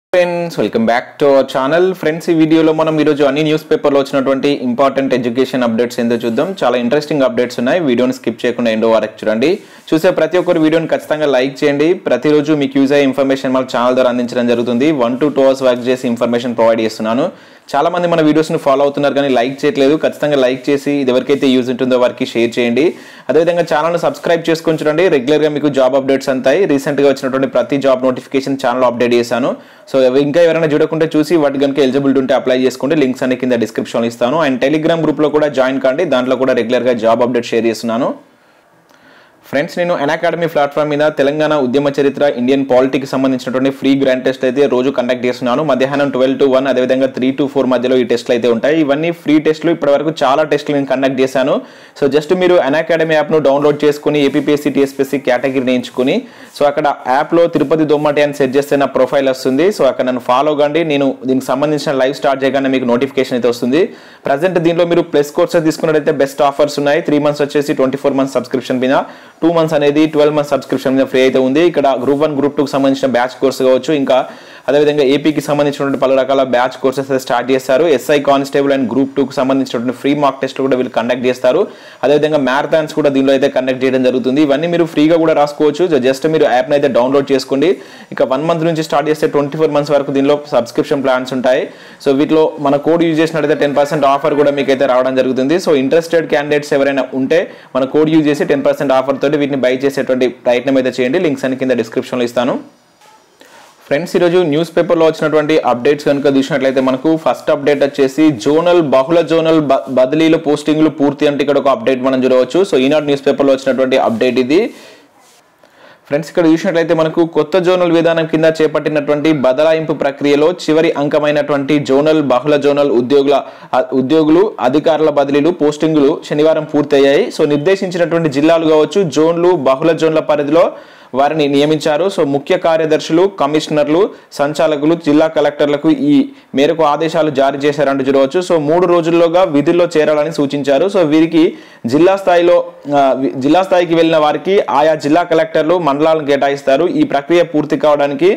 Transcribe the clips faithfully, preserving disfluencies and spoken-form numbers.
Friends welcome back to our channel. Friends, ఈ వీడియోలో మనం ఈరోజు అన్ని న్యూస్ పేపర్లో వచ్చినటువంటి ఇంపార్టెంట్ ఎడ్యుకేషన్ అప్డేట్స్ ఏందో చూద్దాం. చాలా ఇంట్రెస్టింగ్ అప్డేట్స్ ఉన్నాయి. వీడియోని స్కిప్ చేయకుండా ఎండో వరకు చూడండి. చూసే ప్రతి ఒక్కరు వీడియోని ఖచ్చితంగా లైక్ చేయండి. ప్రతిరోజు మీకు యూజ్ అయ్యే ఇన్ఫర్మేషన్ మన ఛానల్ ద్వారా అందించడం జరుగుతుంది. One to two hours work చేసి ఇన్ఫర్మేషన్ ప్రొవైడ్ చేస్తున్నాను. చాలా మంది మన వీడియోస్ని ఫాలో అవుతున్నారు కానీ లైక్ చేయట్లేదు. ఖచ్చితంగా లైక్ చేసి ఇది ఎవరికైతే యూజ్ ఉంటుందో వారికి షేర్ చేయండి. అదేవిధంగా ఛానల్ని సబ్స్క్రైబ్ చేసుకొని చూడండి. రెగ్యులర్గా మీకు జాబ్ అప్డేట్స్ అంతాయి. రీసెంట్గా వచ్చినటువంటి ప్రతి జాబ్ నోటిఫికేషన్ ఛానల్ అప్డేట్ చేశాను. సో ఇంకా ఎవరైనా చూడకుంటే చూసి వాటి కనుక ఎలిజిబిలిటీ ఉంటే అప్లై చేసుకోండి. లింక్స్ అన్ని కింద డిస్క్రిప్షన్లో ఇస్తాను. అండ్ టెలిగ్రామ్ గ్రూప్లో కూడా జాయిన్ కాండి. దాంట్లో కూడా రెగ్యులర్గా జాబ్ అప్డేట్ షేర్ చేస్తున్నాను. ఫ్రెండ్స్, నేను అకాడమీ ప్లాట్ఫామ్ మీద తెలంగాణ ఉద్యమ చరిత్ర ఇండియన్ పాలిటీకి సంబంధించినటువంటి ఫ్రీ గ్రాండ్ టెస్ట్ అయితే రోజు కండక్ట్ చేస్తున్నాను. మధ్యాహ్నం ట్వెల్వ్ టు వన్ అదేవిధంగా త్రీ టు ఫోర్ మధ్యలో ఈ టెస్ట్లు అయితే ఉంటాయి. ఇవన్నీ ఫ్రీ టెస్ట్లు. ఇప్పటివరకు చాలా టెస్ట్లు నేను కండక్ట్ చేశాను. సో జస్ట్ మీరు అకాడమీ యాప్ను డౌన్లోడ్ చేసుకుని ఏపీఎస్సీ టీఎస్పీఎస్సీ కేటగిరీని ఎంచుకుని సో అక్కడ యాప్లో తిరుపతి దొమ్మటి అని సెట్ చేస్తే నా ప్రొఫైల్ వస్తుంది. సో అక్కడ నన్ను ఫాలో కండి. నేను దీనికి సంబంధించిన లైవ్ స్టార్ట్ చేయగానే మీకు నోటిఫికేషన్ అయితే వస్తుంది. ప్రజెంట్ దీంట్లో మీరు ప్లస్ కోర్సెస్ తీసుకున్నట్టయితే బెస్ట్ ఆఫర్స్ ఉన్నాయి. త్రీ మంత్స్ వచ్చేసి ట్వంటీ ఫోర్ మంత్స్ సబ్స్క్రిప్షన్ మీద, టూ మంత్స్ అనేది ట్వెల్వ్ మంత్స్ సబ్స్క్రిప్షన్ మీద ఫ్రీ అయితే ఉంది. ఇక్కడ గ్రూప్ వన్ గ్రూప్ టూకి సంబంధించిన బ్యాచ్ కోర్స్ కావచ్చు, ఇంకా అదేవిధంగా ఏపీకి సంబంధించినటువంటి పలు రకాల బ్యాచ్ కోర్సెస్ స్టార్ట్ చేస్తారు. ఎస్ఐ కానిస్టేబుల్ అండ్ గ్రూప్ టూకి సంబంధించినటువంటి ఫ్రీ మాక్ టెస్ట్ కూడా వీళ్ళు కండక్ట్ చేస్తారు. అదేవిధంగా మ్యారథాన్స్ కూడా దీనిలో అయితే కండక్ట్ చేయడం జరుగుతుంది. ఇవన్నీ మీరు ఫ్రీగా కూడా రాసుకోవచ్చు. జస్ట్ మీరు యాప్ని అయితే డౌన్లోడ్ చేసుకోండి. ఇక వన్ మంత్ నుంచి స్టార్ట్ చేస్తే ట్వంటీ ఫోర్ మంత్స్ వరకు దీనిలో సబ్స్క్రిప్షన్ ప్లాన్స్ ఉంటాయి. సో వీటిలో మన కోడ్ యూజ్ చేసినట్టయితే టెన్ పర్సెంట్ ఆఫర్ కూడా మీకు అయితే రావడం జరుగుతుంది. సో ఇంట్రెస్టెడ్ క్యాండిడేట్స్ ఎవరైనా ఉంటే మన కోడ్ యూజ్ చేసి టెన్ పర్సెంట్ ఆఫర్ తోటి వీటిని బై చేసేటువంటి ప్రయత్నం అయితే చేయండి. లింక్స్ అని కింద డిస్క్రిప్షన్లో ఇస్తాను. ఫ్రెండ్స్, ఈరోజు న్యూస్ పేపర్లో వచ్చినటువంటి అప్డేట్స్ కనుక చూసినట్లయితే మనకు ఫస్ట్ అప్డేట్ వచ్చేసి జోనల్ బహుళ జోనల్ బదిలీలు పోస్టింగ్లు పూర్తి అంటే ఇక్కడ ఒక అప్డేట్ మనం చూడవచ్చు. సో ఈనాడు న్యూస్ పేపర్లో వచ్చినటువంటి అప్డేట్ ఇది. ఫ్రెండ్స్, ఇక్కడ చూసినట్లయితే మనకు కొత్త జోనల్ విధానం కింద చేపట్టినటువంటి బదలాయింపు ప్రక్రియలో చివరి అంకమైనటువంటి జోనల్ బహుళ జోనల్ ఉద్యోగుల ఉద్యోగులు అధికారుల బదిలీలు పోస్టింగులు శనివారం పూర్తయ్యాయి. సో నిర్దేశించినటువంటి జిల్లాలు కావచ్చు, జోన్లు బహుళ జోన్ల పరిధిలో వారిని నియమించారు. సో ముఖ్య కార్యదర్శులు, కమిషనర్లు, సంచాలకులు, జిల్లా కలెక్టర్లకు ఈ మేరకు ఆదేశాలు జారీ చేశారంటూ చూడవచ్చు. సో మూడు రోజుల్లోగా విధుల్లో చేరాలని సూచించారు. సో వీరికి జిల్లా స్థాయిలో జిల్లా స్థాయికి వెళ్ళిన వారికి ఆయా జిల్లా కలెక్టర్లు మండలాలను కేటాయిస్తారు. ఈ ప్రక్రియ పూర్తి కావడానికి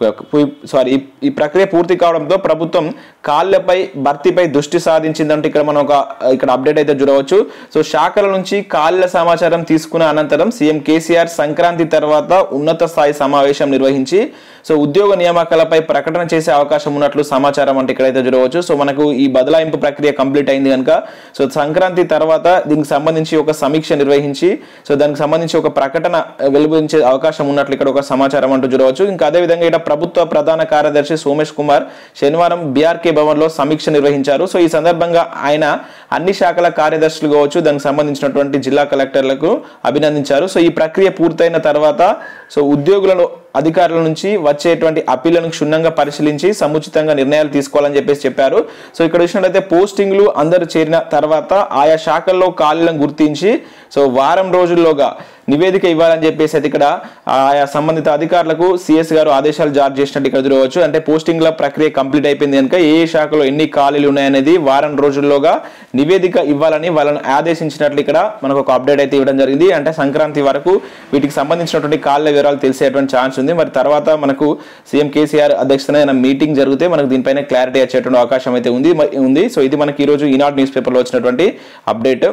సారీ ఈ ప్రక్రియ పూర్తి కావడంతో ప్రభుత్వం కాళ్లపై భర్తీపై దృష్టి సాధించిందంటే ఇక్కడ మనం ఒక ఇక్కడ అప్డేట్ అయితే చూడవచ్చు. సో శాఖల నుంచి కాళ్ల సమాచారం తీసుకున్న అనంతరం సీఎం కేసీఆర్ సంక్రాంతి తర్వాత ఉన్నత స్థాయి సమావేశం నిర్వహించి సో ఉద్యోగ నియామకాలపై ప్రకటన చేసే అవకాశం ఉన్నట్లు సమాచారం అంటే ఇక్కడైతే చూడవచ్చు. సో మనకు ఈ బదలాయింపు ప్రక్రియ కంప్లీట్ అయింది కనుక సో సంక్రాంతి తర్వాత దీనికి సంబంధించి ఒక సమీక్ష నిర్వహించి సో దానికి సంబంధించి ఒక ప్రకటన వెలువరించే అవకాశం ఉన్నట్లు ఇక్కడ ఒక సమాచారం అంటూ చూడవచ్చు. ఇంకా అదేవిధంగా ఇక్కడ ప్రభుత్వ ప్రధాన కార్యదర్శి సోమేష్ కుమార్ శనివారం బీఆర్కే భవన్ లో సమీక్ష నిర్వహించారు. సో ఈ సందర్భంగా ఆయన అన్ని శాఖల కార్యదర్శులు కావచ్చు, దానికి సంబంధించినటువంటి జిల్లా కలెక్టర్లకు అభినందించారు. సో ఈ ప్రక్రియ పూర్తయిన తర్వాత సో ఉద్యోగులను అధికారుల నుంచి వచ్చేటువంటి అప్పీళ్లను క్షుణ్ణంగా పరిశీలించి సముచితంగా నిర్ణయాలు తీసుకోవాలని చెప్పేసి చెప్పారు. సో ఇక్కడ చూసినట్లయితే పోస్టింగ్లు అందరూ చేరిన తర్వాత ఆయా శాఖల్లో ఖాళీలను గుర్తించి సో వారం రోజుల్లోగా నివేదిక ఇవ్వాలని చెప్పేసి అయితే ఇక్కడ ఆయా సంబంధిత అధికారులకు సిఎస్ గారు ఆదేశాలు జారీ చేసినట్టు ఇక్కడ చూడవచ్చు. అంటే పోస్టింగ్ల ప్రక్రియ కంప్లీట్ అయిపోయింది కనుక ఏ శాఖలో ఎన్ని ఖాళీలు ఉన్నాయనేది వారం రోజుల్లోగా నివేదిక ఇవ్వాలని వాళ్ళని ఆదేశించినట్లు ఇక్కడ మనకు ఒక అప్డేట్ అయితే ఇవ్వడం జరిగింది. అంటే సంక్రాంతి వరకు వీటికి సంబంధించినటువంటి ఖాళీల వివరాలు తెలిసేటువంటి ఛాన్స్ ఉంది. మరి తర్వాత మనకు సీఎం కేసీఆర్ అధ్యక్షతన మీటింగ్ జరిగితే మనకు దీనిపైన క్లారిటీ వచ్చేటువంటి అవకాశం అయితే ఉంది ఉంది సో ఇది మనకి ఈరోజు ఈనాడు న్యూస్ పేపర్లో వచ్చినటువంటి అప్డేట్.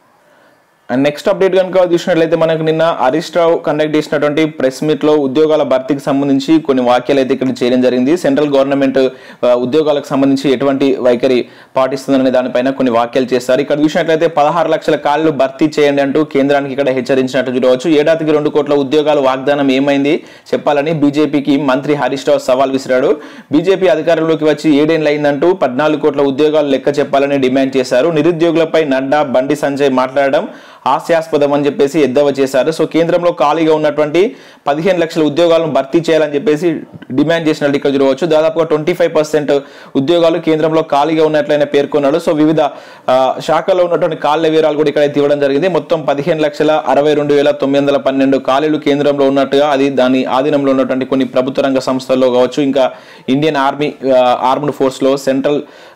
అండ్ నెక్స్ట్ అప్డేట్ కనుక చూసినట్లయితే మనకు నిన్న హరీష్ రావు కండక్ట్ చేసినటువంటి ప్రెస్ మీట్ లో ఉద్యోగాల భర్తీకి సంబంధించి కొన్ని వాక్యాలు అయితే ఇక్కడ చేయడం జరిగింది. సెంట్రల్ గవర్నమెంట్ ఉద్యోగాలకు సంబంధించి ఎటువంటి వైఖరి పాటిస్తుందనే దానిపైన కొన్ని వాక్యాలు చేస్తారు. ఇక్కడ చూసినట్లయితే పదహారు లక్షల ఖాళీలు భర్తీ చేయండి అంటూ కేంద్రానికి ఇక్కడ హెచ్చరించినట్టు చూడవచ్చు. ఏడాదికి రెండు కోట్ల ఉద్యోగాలు వాగ్దానం ఏమైంది చెప్పాలని బీజేపీకి మంత్రి హరీష్ రావు సవాల్ విసిరాడు. బీజేపీ అధికారంలోకి వచ్చి ఏడేళ్ళు అయిందంటూ పద్నాలుగు కోట్ల ఉద్యోగాలు లెక్క చెప్పాలని డిమాండ్ చేశారు. నిరుద్యోగులపై నడ్డా, బండి సంజయ్ మాట్లాడడం హాస్యాస్పదం అని చెప్పేసి ఎద్దవ చేశారు. సో కేంద్రంలో ఖాళీగా ఉన్నటువంటి పదిహేను లక్షల ఉద్యోగాలను భర్తీ చేయాలని చెప్పేసి డిమాండ్ చేసినట్టు ఇక్కడ చూడవచ్చు. దాదాపుగా ట్వంటీ ఫైవ్ పర్సెంట్ ఉద్యోగాలు కేంద్రంలో ఖాళీగా ఉన్నట్లయినా పేర్కొన్నాడు. సో వివిధ శాఖల్లో ఉన్నటువంటి ఖాళీల వివరాలు కూడా ఇక్కడ ఇవ్వడం జరిగింది. మొత్తం పదిహేను లక్షల అరవై రెండు వేల తొమ్మిది వందల పన్నెండు ఖాళీలు కేంద్రంలో ఉన్నట్టుగా అది దాని ఆధీనంలో ఉన్నటువంటి కొన్ని ప్రభుత్వ రంగ సంస్థల్లో కావచ్చు, ఇంకా ఇండియన్ ఆర్మీ ఆర్మ్డ్ ఫోర్స్ లో, సెంట్రల్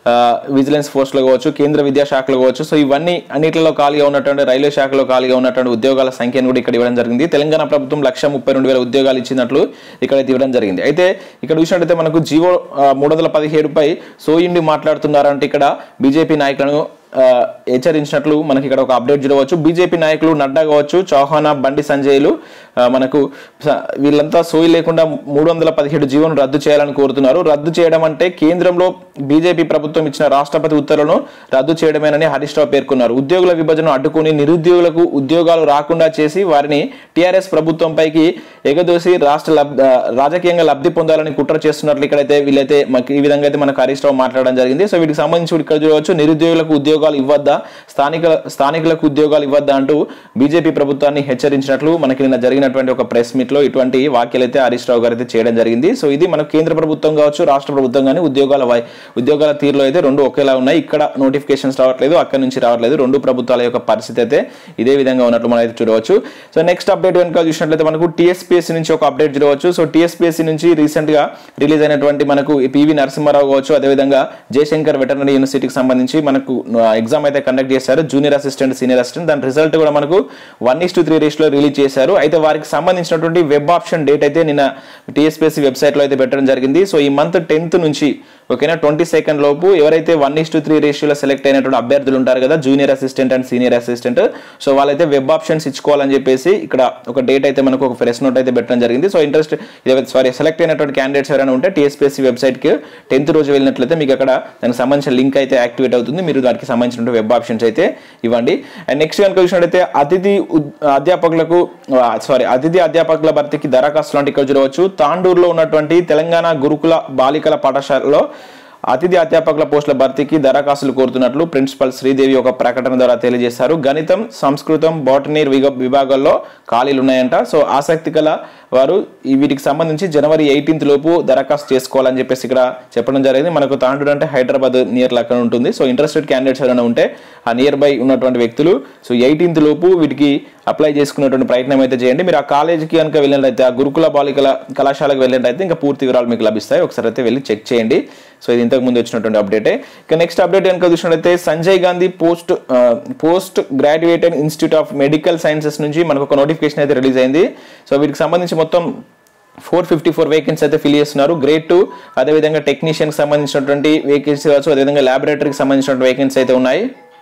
విజిలెన్స్ ఫోర్స్లో కావచ్చు, కేంద్ర విద్యాశాఖలో కావచ్చు. సో ఇవన్నీ అన్నింటిలో ఖాళీగా ఉన్నటువంటి రైల్వే శాఖలో ఖాళీగా ఉన్నటువంటి ఉద్యోగాల సంఖ్యను కూడా ఇక్కడ ఇవ్వడం జరిగింది. తెలంగాణ ప్రభుత్వం లక్ష ముప్పై రెండు వేల ఉద్యోగాలు ఇచ్చినట్లు ఇక్కడైతే ఇవ్వడం జరిగింది. అయితే ఇక్కడ చూసినట్టయితే మనకు జీవో మూడు వందల పదిహేడుపై సోయిండి మాట్లాడుతున్నారంటే ఇక్కడ బీజేపీ నాయకులను హెచ్చరించినట్లు మనకి ఇక్కడ ఒక అప్డేట్ చూడవచ్చు. బీజేపీ నాయకులు నడ్డా కావచ్చు, చౌహానా, బండి సంజయ్లు మనకు వీళ్ళంతా సోయి లేకుండా మూడు వందల పదిహేడు జీవోను రద్దు చేయాలని కోరుతున్నారు. రద్దు చేయడం అంటే కేంద్రంలో బీజేపీ ప్రభుత్వం ఇచ్చిన రాష్ట్రపతి ఉత్తర్వులను రద్దు చేయడమేనని హరీష్ రావు పేర్కొన్నారు. ఉద్యోగుల విభజన అడ్డుకుని నిరుద్యోగులకు ఉద్యోగాలు రాకుండా చేసి వారిని టీఆర్ఎస్ ప్రభుత్వంపైకి ఎగదోసి రాష్ట్ర రాజకీయంగా లబ్ధి పొందాలని కుట్ర చేస్తున్నట్లు ఇక్కడైతే వీళ్ళైతే ఈ విధంగా అయితే మనకు హరీష్ రావు మాట్లాడడం జరిగింది. సో వీటికి సంబంధించి ఇక్కడ చూడవచ్చు, నిరుద్యోగులకు ఉద్యోగాలు ఇవ్వద్దా, స్థానిక స్థానికులకు ఉద్యోగాలు ఇవ్వద్దా అంటూ బీజేపీ ప్రభుత్వాన్ని హెచ్చరించినట్లు మనకి నిన్న జరిగినటువంటి ఒక ప్రెస్ మీట్ లో ఇటువంటి వ్యాఖ్యలు అయితే హరీష్ రావు గారు అయితే చేయడం జరిగింది. సో ఇది మనకు కేంద్ర ప్రభుత్వం కావచ్చు, రాష్ట్ర ప్రభుత్వం కానీ ఉద్యోగాల ఉద్యోగాల తీరులో అయితే రెండు ఒకేలా ఉన్నాయి. ఇక్కడ నోటిఫికేషన్స్ రావట్లేదు, అక్కడ నుంచి రావట్లేదు. రెండు ప్రభుత్వాల యొక్క పరిస్థితి అయితే ఇదే విధంగా ఉన్నట్లు మనం అయితే చూడవచ్చు. సో నెక్స్ట్ అప్డేట్ కనుక చూసినట్లయితే మనకు టీఎస్పీఎస్సీ నుంచి ఒక అప్డేట్ చూడవచ్చు. సో టీఎస్పీఎస్సీ నుంచి రీసెంట్ గా రిలీజ్ అయినటువంటి మనకు పివి నరసింహారావు కావచ్చు, అదేవిధంగా జయశంకర్ వెటర్నరీ యూనివర్సిటీకి సంబంధించి మనకు ఎగ్జామ్ అయితే కండక్ట్ చేశారు. Junior assistant, senior assistant. దాని రిజల్ట్ కూడా మనకు వన్ ఇస్ టు త్రీ రేషియోలో రిలీజ్ చేశారు. అయితే వారికి సంబంధించినటువంటి వెబ్ ఆప్షన్ డేట్ అయితే నిన్న టీఎస్పీఎస్సీ వెబ్సైట్ లో అయితే పెట్టడం జరిగింది. సో ఈ మంత్ టెన్త్ నుంచి ఓకేనా ట్వంటీ సెకండ్ లోపు ఎవరైతే వన్ ఇస్ టు త్రీ రేషియోలో సెలెక్ట్ అయినటువంటి అభ్యర్థులు ఉంటారు కదా, junior assistant and senior assistant, so వాళ్ళైతే వెబ్ ఆప్షన్స్ ఇచ్చుకోవాలని చెప్పేసి ఇక్కడ ఒక డేట్ అయితే మనకు ఒక ప్రెస్ నోట్ అయితే పెట్టడం జరిగింది. సో ఇంట్రెస్ట్ సారీ సెలెక్ట్ అయినటువంటి క్యాండిడేట్స్ ఎవరైనా ఉంటే టీఎస్పీఎస్సీ వెబ్సైట్ కి టెన్త్ రోజు వెళ్ళినట్లయితే మీకు అక్కడ దానికి సంబంధించిన లింక్ అయితే యాక్టివేట్ అవుతుంది. మీరు దానికి సంబంధించిన వెబ్ ఆప్షన్స్ అయితే ఇవ్వండి. అండ్ నెక్స్ట్ కనుక చూసినట్లయితే అతిథి అధ్యాపకులకు సారీ అతిథి అధ్యాపకుల భర్తీకి దరఖాస్తులు అంటే ఇక్కడ చూడవచ్చు. తాండూరులో ఉన్నటువంటి తెలంగాణ గురుకుల బాలికల పాఠశాలలో అతిథి అధ్యాపకుల పోస్టుల భర్తీకి దరఖాస్తులు కోరుతున్నట్లు ప్రిన్సిపల్ శ్రీదేవి ఒక ప్రకటన ద్వారా తెలియజేశారు. గణితం, సంస్కృతం, బాటనీ విభాగాల్లో ఖాళీలు ఉన్నాయంట. సో ఆసక్తి గల వారు వీటికి సంబంధించి జనవరి ఎయిటీన్త్ లోపు దరఖాస్తు చేసుకోవాలని చెప్పేసి ఇక్కడ చెప్పడం జరిగింది. మనకు తాండూరు అంటే హైదరాబాద్ నియర్ లో అక్కడ ఉంటుంది. సో ఇంట్రెస్టెడ్ క్యాండిడేట్స్ ఎవరైనా ఉంటే ఆ నియర్ బై ఉన్నటువంటి వ్యక్తులు సో ఎయిటీన్త్ లోపు వీటికి అప్లై చేసుకునేటువంటి ప్రయత్నం అయితే చేయండి. మీరు ఆ కాలేజీకి కనుక వెళ్ళినట్లయితే, ఆ గురుకుల బాలికల కళాశాలకు వెళ్ళినట్లయితే ఇంకా పూర్తి వివరాలు మీకు లభిస్తాయి. ఒకసారి అయితే వెళ్ళి చెక్ చేయండి. సో ఇది ఇంతకు ముందు వచ్చినటువంటి అప్డేటే. ఇక నెక్స్ట్ అప్డేట్ కనుక చూసినట్లయితే Sanjay Gandhi post post graduated institute of medical sciences నుంచి మనకు ఒక నోటిఫికేషన్ అయితే రిలీజ్ అయింది. సో వీటికి సంబంధించి మొత్తం ఫోర్ ఫిఫ్టీ ఫోర్ వేకెన్సీ అయితే ఫిల్ చేస్తున్నారు. గ్రేడ్ టూ, అదేవిధంగా టెక్నీషియన్ కి సంబంధించినటువంటి వేకెన్సీ కావచ్చు, అదేవిధంగా ల్యాబొరేటరీకి సంబంధించినటువంటి వేకెన్సీ అయితే ఉన్నాయి.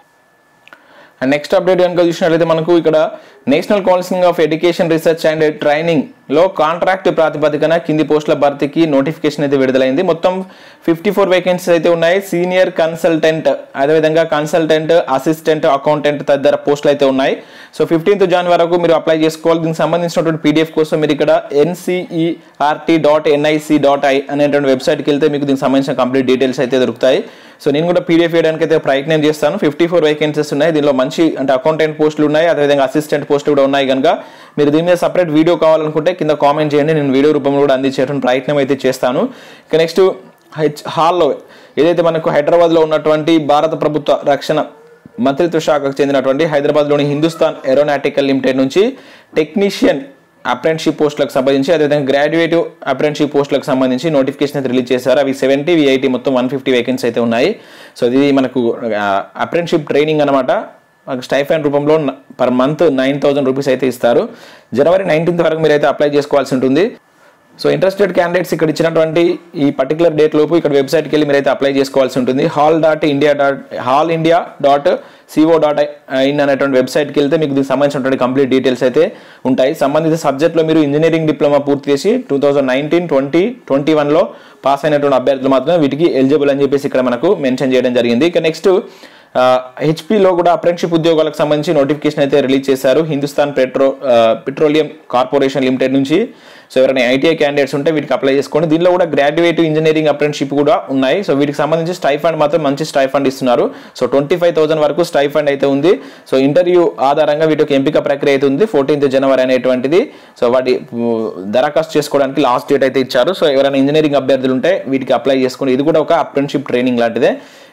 అండ్ నెక్స్ట్ అప్డేట్ కనుక చూసినట్లయితే మనకు ఇక్కడ national counselling of education research and training లో కాంట్రాక్ట్ ప్రాతిపదికన కింది పోస్టుల భర్తీకి నోటిఫికేషన్ అయితే విడుదలైంది. మొత్తం ఫిఫ్టీ ఫోర్ వేకెన్సీస్ అయితే ఉన్నాయి. సీనియర్ కన్సల్టెంట్, అదేవిధంగా కన్సల్టెంట్, అసిస్టెంట్, అకౌంటెంట్ తదితర పోస్టులు అయితే ఉన్నాయి. సో ఫిఫ్టీన్త్ జాన్ వరకు మీరు అప్లై చేసుకోవాలి. దీనికి సంబంధించినటువంటి పీడిఎఫ్ కోసం మీరు ఇక్కడ NCERT dot NIC dot I అనేటువంటి వెబ్సైట్కి వెళ్తే మీకు దీనికి సంబంధించిన కంప్లీట్ డీటెయిల్స్ అయితే దొరుకుతాయి. సో నేను కూడా పీడిఎఫ్ వేయడానికి అయితే ప్రయత్నం చేస్తాను. ఫిఫ్టీ ఫోర్ వేకెన్సీస్ ఉన్నాయి. దీనిలో మంచి అంటే అకౌంటెంట్ పోస్టులు ఉన్నాయి, అదేవిధంగా అసిస్టెంట్ పోస్టులు కూడా ఉన్నాయి. కనుక మీరు దీని మీద సపరేట్ వీడియో కావాలనుకుంటే కింద కామెంట్ చేయండి, నేను వీడియో రూపంలో కూడా అందించేటువంటి ప్రయత్నం అయితే చేస్తాను. ఇక నెక్స్ట్ హెచ్ హాల్లో ఏదైతే మనకు హైదరాబాద్లో ఉన్నటువంటి భారత ప్రభుత్వ రక్షణ మంత్రిత్వ శాఖకు చెందినటువంటి హైదరాబాద్లోని హిందుస్థాన్ ఏరోనాటికల్ లిమిటెడ్ నుంచి టెక్నీషియన్ అప్రెంటిషిప్ పోస్టులకు సంబంధించి, అదేవిధంగా గ్రాడ్యుయేటివ్ అప్రెంటిషిప్ పోస్టులకు సంబంధించి నోటిఫికేషన్ అయితే రిలీజ్ చేశారు. అవి సెవెంటీ వి ఎయిటీ మొత్తం వన్ ఫిఫ్టీ వేకెన్సీ అయితే ఉన్నాయి. సో ఇది మనకు అప్రెంటిషిప్ ట్రైనింగ్ అనమాట. స్టైఫండ్ రూపంలో per month nine thousand rupees అయితే ఇస్తారు. జనవరి నైన్టీన్త్ వరకు మీరు అయితే అప్లై చేసుకోవాల్సి ఉంటుంది. సో ఇంట్రెస్టెడ్ క్యాండిడేట్స్ ఇక్కడ ఇచ్చినటువంటి ఈ పర్టికులర్ డేట్ లోపు ఇక్కడ వెబ్సైట్కి వెళ్ళి మీరైతే అప్లై చేసుకోవాల్సి ఉంటుంది. HAL dot India dot HAL India dot CO dot in అనేటువంటి వెబ్సైట్కి వెళ్తే మీకు దీనికి సంబంధించినటువంటి కంప్లీట్ డీటెయిల్స్ అయితే ఉంటాయి. సంబంధిత సబ్జెక్ట్లో మీరు ఇంజనీరింగ్ డిప్లొమా పూర్తి చేసి two thousand nineteen twenty twenty వన్లో పాస్ అయినటువంటి అభ్యర్థులు మాత్రమే వీటికి ఎలిజిబుల్ అని చెప్పేసి ఇక్కడ మనకు మెన్షన్ చేయడం జరిగింది. ఇక నెక్స్ట్ హెచ్పిలో కూడా అప్రెంటిషిప్ ఉద్యోగాలకు సంబంధించి నోటిఫికేషన్ అయితే రిలీజ్ చేశారు. Hindustan petro petroleum corporation limited నుంచి. సో ఎవరైనా ఐటీఐ క్యాండిడేట్స్ ఉంటే వీటికి అప్లై చేసుకోండి. దీనిలో కూడా గ్రాడ్యుయేట్ ఇంజనీరింగ్ అప్రెంటిషిప్ కూడా ఉన్నాయి. సో వీటికి సంబంధించి స్టైఫండ్ మాత్రం మంచి స్టైఫండ్ ఇస్తున్నారు. సో ట్వంటీ ఫైవ్ థౌసండ్ వరకు స్టైఫండ్ అయితే ఉంది. సో ఇంటర్వ్యూ ఆధారంగా వీటికి ఎంపిక ప్రక్రియ అయితే ఉంది ఫోర్టీన్త్ జనవరి అనేటువంటిది. సో వాటి దరఖాస్తు చేసుకోవడానికి లాస్ట్ డేట్ అయితే ఇచ్చారు. సో ఎవరైనా ఇంజనీరింగ్ అభ్యర్థులు ఉంటే వీటికి అప్లై చేసుకోండి. ఇది కూడా ఒక అప్రెంటిషిప్ ట్రైనింగ్ లాంటిదే.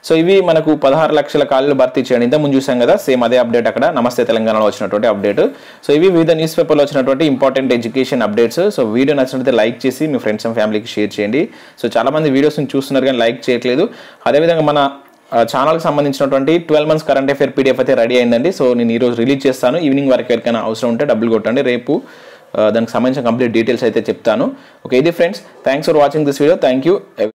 సో ఇవి మనకు పదహారు లక్షల ఖాళీలు భర్తీ చేయండి. ఇంత ముందు చూసాం కదా, సేమ్ అదే అప్డేట్ అక్కడ నమస్తే తెలంగాణలో వచ్చినటువంటి అప్డేట్. సో ఇవి వివిధ న్యూస్ పేపర్లో వచ్చినటువంటి important education updates. So video నచ్చినట్లయితే లైక్ చేసి మీ ఫ్రెండ్స్ అండ్ ఫ్యామిలీకి షేర్ చేయండి. సో చాలా మంది వీడియోస్ని చూస్తున్నారు కానీ లైక్ చేయట్లేదు. అదేవిధంగా మన ఛానల్కి సంబంధించినటువంటి twelve months current affair PDF అయితే రెడీ అయిందండి. సో నేను ఈరోజు రిలీజ్ చేస్తాను. ఈవినింగ్ వరకు ఎవరికైనా అవసరం ఉంటే డబ్బులు కొట్టండి. రేపు దానికి సంబంధించిన కంప్లీట్ డీటెయిల్స్ అయితే చెప్తాను. ఓకే, ఇది friends, thanks for watching this video. Thank you.